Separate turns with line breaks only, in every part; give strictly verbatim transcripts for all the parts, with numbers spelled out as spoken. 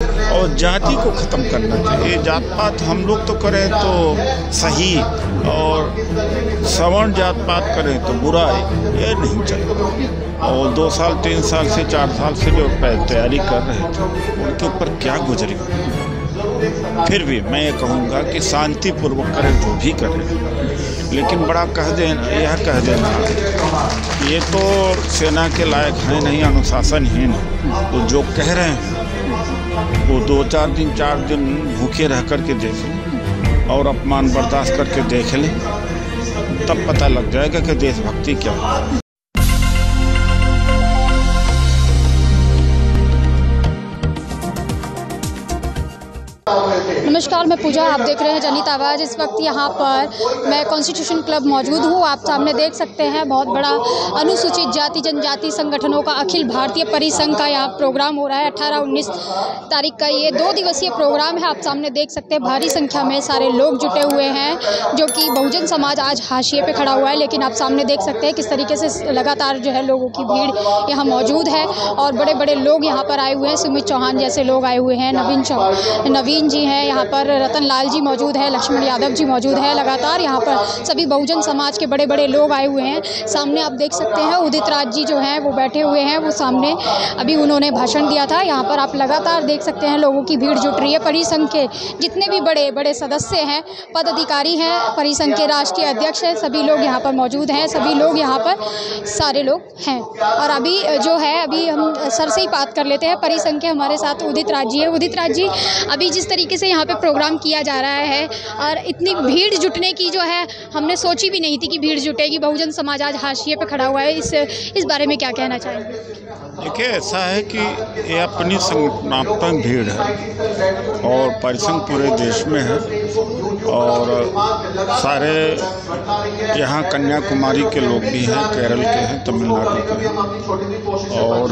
और जाति को ख़त्म करना चाहिए। जात पात हम लोग तो करें तो सही और सवर्ण जात पात करें तो बुरा है, ये नहीं चलेगा। और दो साल तीन साल से चार साल से जो तैयारी कर रहे थे उनके ऊपर क्या गुजरी। फिर भी मैं ये कहूँगा कि शांतिपूर्वक करें जो भी करें, लेकिन बड़ा कह देना यह कह देना ये तो सेना के लायक है नहीं, अनुशासनहीन है। तो जो कह रहे हैं वो दो चार दिन चार दिन भूखे रह कर के देखें और अपमान बर्दाश्त करके देख लें, तब पता लग जाएगा कि देशभक्ति क्या है।
नमस्कार, मैं पूजा, आप देख रहे हैं जनहित आवाज़। इस वक्त यहाँ पर मैं कॉन्स्टिट्यूशन क्लब मौजूद हूँ। आप सामने देख सकते हैं बहुत बड़ा अनुसूचित जाति जनजाति संगठनों का अखिल भारतीय परिसंघ का यहाँ प्रोग्राम हो रहा है। अठारह उन्नीस तारीख का ये दो दिवसीय प्रोग्राम है। आप सामने देख सकते हैं भारी संख्या में सारे लोग जुटे हुए हैं, जो कि बहुजन समाज आज हाशिए पे खड़ा हुआ है। लेकिन आप सामने देख सकते हैं किस तरीके से लगातार जो है लोगों की भीड़ यहाँ मौजूद है और बड़े बड़े लोग यहाँ पर आए हुए हैं। सुमित चौहान जैसे लोग आए हुए हैं, नवीन चौहान नवीन जी हैं यहाँ पर, रतन लाल जी मौजूद है, लक्ष्मण यादव जी मौजूद है। लगातार यहाँ पर सभी बहुजन समाज के बड़े बड़े लोग आए हुए हैं। सामने आप देख सकते हैं उदित राज जी जो हैं वो बैठे हुए हैं, वो सामने अभी उन्होंने भाषण दिया था। यहाँ पर आप लगातार देख सकते हैं लोगों की भीड़ जुट रही है। परिसंघ के जितने भी बड़े बड़े सदस्य हैं, पदाधिकारी हैं, परिसंघ के राष्ट्रीय अध्यक्ष हैं, सभी लोग यहाँ पर मौजूद हैं। सभी लोग यहाँ पर सारे लोग हैं। और अभी जो है अभी हम सर से ही बात कर लेते हैं। परिसंघ के हमारे साथ उदित राज जी है। उदित राज जी, अभी जिस तरीके से यहाँ पे प्रोग्राम किया जा रहा है और इतनी भीड़ जुटने की जो है हमने सोची भी नहीं थी कि भीड़ जुटेगी, बहुजन समाज आज हाशिए पे खड़ा हुआ है, इस इस बारे में क्या कहना चाहेंगे?
देखिए, ऐसा है कि ये अपनी संगठनात्मक भीड़ है और परिसंघ पूरे देश में है और सारे यहाँ कन्याकुमारी के लोग भी हैं, केरल के हैं, तमिलनाडु के हैं। और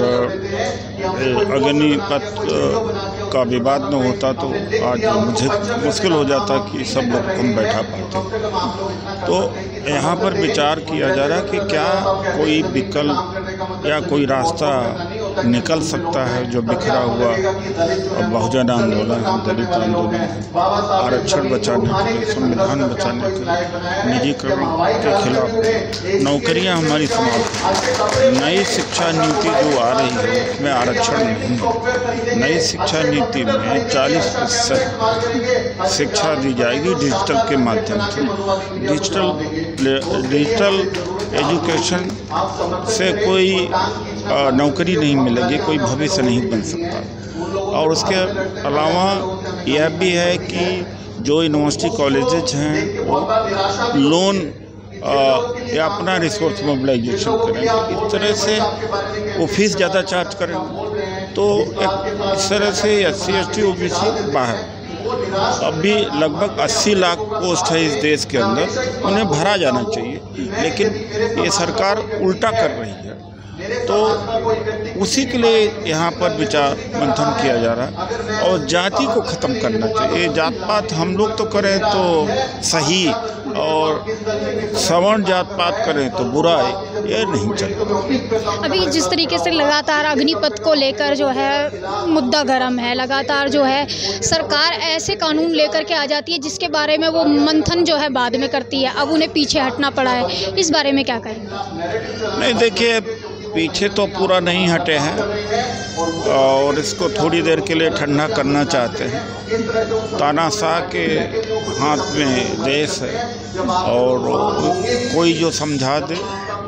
अग्निपथ का विवाद न होता तो आज मुझे मुश्किल हो जाता कि सब लोग कम बैठा पाते। तो यहाँ पर विचार किया जा रहा है कि क्या कोई विकल्प या कोई रास्ता निकल सकता है जो बिखरा हुआ बहुजन आंदोलन है, दलित आंदोलन है, आरक्षण बचाने के लिए, संविधान बचाने के लिए, निजीकरण के खिलाफ, नौकरियां हमारी समाप्त, नई शिक्षा नीति जो आ रही है उसमें आरक्षण नहीं है। नई शिक्षा नीति में चालीस प्रतिशत शिक्षा दी जाएगी डिजिटल के माध्यम से। डिजिटल डिजिटल एजुकेशन से कोई नौकरी नहीं मिलेगी, कोई भविष्य नहीं बन सकता। और उसके अलावा यह भी है कि जो यूनिवर्सिटी कॉलेजेज हैं वो लोन या अपना रिसोर्स मोबिलाइजेशन करेंगे, इस तरह से वो फीस ज़्यादा चार्ज करेंगे। तो एक इस तरह से S C S T O B C बाहर अभी लगभग अस्सी लाख पोस्ट है इस देश के अंदर, उन्हें भरा जाना चाहिए, लेकिन ये सरकार उल्टा कर रही है। तो उसी के लिए यहाँ पर विचार मंथन किया जा रहा है और जाति को ख़त्म करना चाहिए। जात पात हम लोग तो करें तो सही और सवर्ण जात पात करें तो बुरा है, ये नहीं चलेगा।
अभी जिस तरीके से लगातार अग्निपथ को लेकर जो है मुद्दा गर्म है, लगातार जो है सरकार ऐसे कानून लेकर के आ जाती है जिसके बारे में वो मंथन जो है बाद में करती है, अब उन्हें पीछे हटना पड़ा है, इस बारे में क्या कहेंगे?
नहीं, देखिए, पीछे तो पूरा नहीं हटे हैं और इसको थोड़ी देर के लिए ठंडा करना चाहते हैं। तानाशाह के हाथ में देश है और कोई जो समझा दे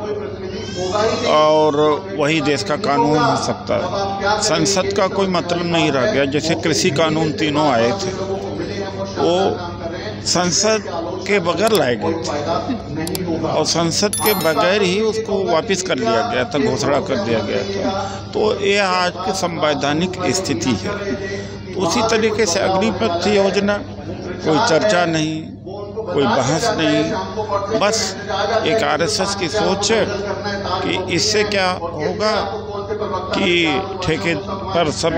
और वही देश का कानून हो सकता है। संसद का कोई मतलब नहीं रह गया। जैसे कृषि कानून तीनों आए थे वो संसद के बगैर लाए गए थे और संसद के बगैर ही उसको वापस कर लिया गया था, घोषणा कर दिया गया था। तो ये आज की संवैधानिक स्थिति है। तो उसी तरीके से अग्निपथ योजना कोई चर्चा नहीं, कोई बहस नहीं, बस एक आर एस एस की सोच है कि इससे क्या होगा कि ठेके पर सब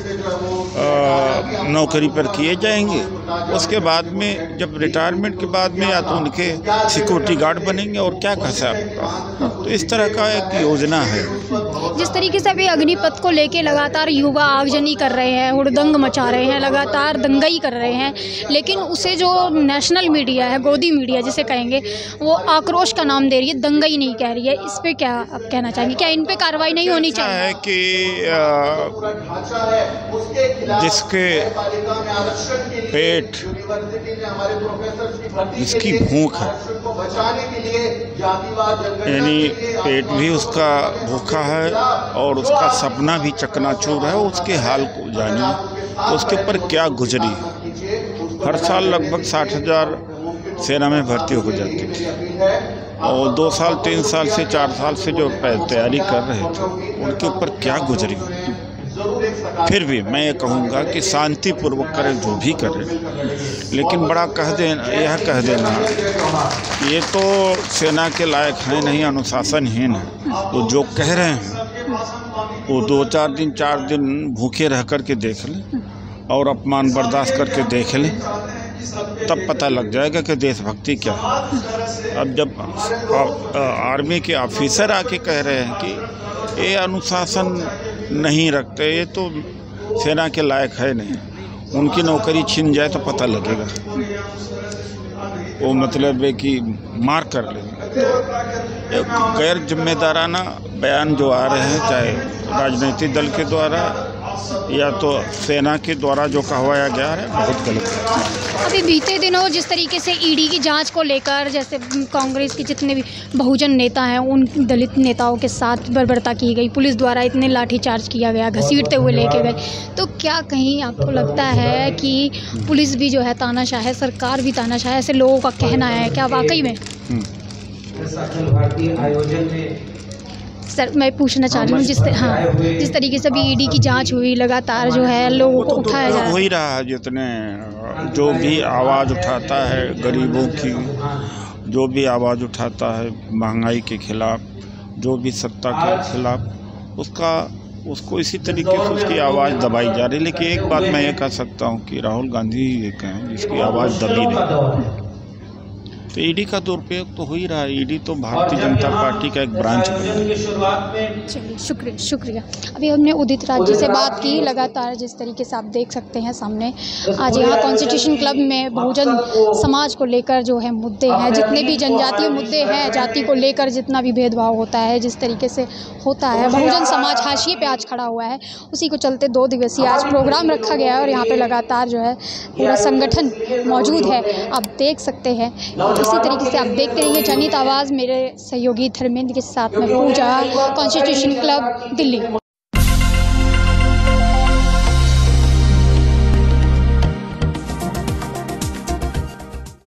आ, नौकरी पर किए जाएंगे। उसके बाद में जब रिटायरमेंट के बाद में या तो उनके सिक्योरिटी गार्ड बनेंगे और क्या कर सकता। तो इस तरह का एक योजना है।
जिस तरीके से अभी अग्निपथ को लेके लगातार युवा आगजनी कर रहे हैं, हुड़दंग मचा रहे हैं, लगातार दंगई कर रहे हैं, लेकिन उसे जो नेशनल मीडिया है, गोदी मीडिया जिसे कहेंगे, वो आक्रोश का नाम दे रही है, दंगई नहीं कह रही है। इस पे क्या आप कहना चाहेंगे? क्या इन पे कार्रवाई नहीं होनी चाहिए?
है कि जिसके पेट, जिसकी भूख है, यानी पेट भी उसका भूखा है और उसका सपना भी चकनाचूर है, उसके हाल को जानिए तो उसके ऊपर क्या गुजरी है। हर साल लगभग साठ हजार सेना में भर्ती हो जाती थी और दो साल तीन साल से चार साल से जो तैयारी कर रहे थे उनके ऊपर क्या गुजरी। फिर भी मैं ये कहूँगा कि शांतिपूर्वक करें जो भी करें, लेकिन बड़ा कह देना, यह कह देना ये तो सेना के लायक है नहीं, अनुशासनहीन है। तो जो कह रहे हैं वो दो चार दिन चार दिन भूखे रह कर के देख लें और अपमान बर्दाश्त करके देख लें, तब पता लग जाएगा कि देशभक्ति क्या है। अब जब आर्मी के ऑफिसर आके कह रहे हैं कि ये अनुशासन नहीं रखते, ये तो सेना के लायक है नहीं, उनकी नौकरी छीन जाए तो पता लगेगा, वो मतलब है कि मार कर लेंगे। गैर जिम्मेदाराना बयान जो आ रहे हैं, चाहे राजनीतिक दल के द्वारा या तो सेना के द्वारा जो कहवाया गया है, बहुत गलत है।
अभी बीते दिनों जिस तरीके से ईडी की जांच को लेकर, जैसे कांग्रेस के जितने भी बहुजन नेता हैं उन दलित नेताओं के साथ बर्बरता की गई, पुलिस द्वारा इतने लाठीचार्ज किया गया, घसीटते हुए लेके गए, तो क्या कहीं आपको लगता है कि पुलिस भी जो है तानाशाह है, सरकार भी तानाशाह है, ऐसे लोगों का कहना है, क्या वाकई में? सर मैं पूछना चाह रही हूँ जिस हाँ जिस तरीके से अभी ईडी की जांच हुई, लगातार जो है लोगों को उठाया जा रहा है,
हो ही रहा है। जितने जो भी आवाज़ उठाता है गरीबों की, जो भी आवाज़ उठाता है महंगाई के खिलाफ, जो भी सत्ता के खिलाफ, उसका उसको इसी तरीके से उसकी आवाज़ दबाई जा रही है। लेकिन एक बात मैं ये कह सकता हूँ कि राहुल गांधी एक हैं जिसकी आवाज़ दबी नहीं। तो ईडी का दुरुपयोग तो हो ही रहा है। ईडी तो भारतीय जनता पार्टी का एक ब्रांच है।
चलिए शुक्रिया शुक्रिया। अभी हमने उदित राज जी से बात की। लगातार जिस तरीके से आप देख सकते हैं सामने, आज यहाँ कॉन्स्टिट्यूशन क्लब में बहुजन समाज को लेकर जो है मुद्दे हैं, जितने भी जनजातीय मुद्दे हैं, जाति को लेकर जितना भी भेदभाव होता है, जिस तरीके से होता है, बहुजन समाज हाशिए पे आज खड़ा हुआ है। उसी को चलते दो दिवसीय आज प्रोग्राम रखा गया है और यहाँ पे लगातार जो है पूरा संगठन मौजूद है, आप देख सकते हैं। इसी तरीके से आप देखते रहिए जनित आवाज़, मेरे सहयोगी धर्मेंद्र के साथ में पूजा, कॉन्स्टिट्यूशन क्लब दिल्ली।